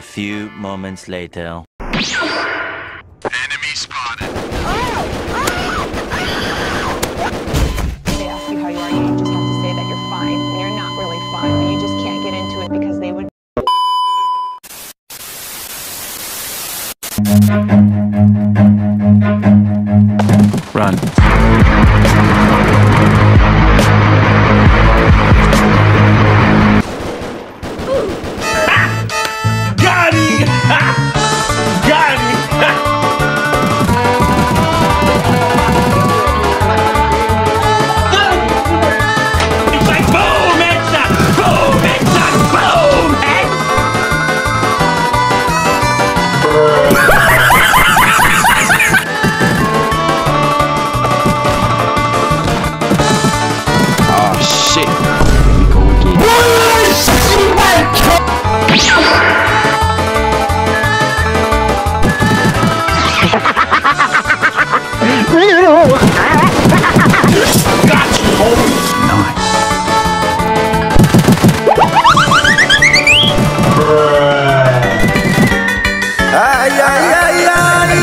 few moments later. Enemy spotted. They ask you how you are, you just have to say that you're fine when you're not really fine, but you just can't get into it because they would. Run. Got him! Got him! It's like boom, headshot! Boom, headshot! Boom, head! Oh shit! Here we go Got you, homie! Nice. Ay, ay, ay, ay!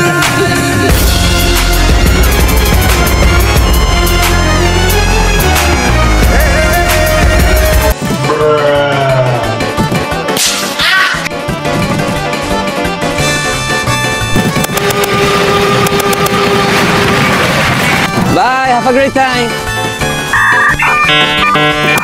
Bye, have a great time.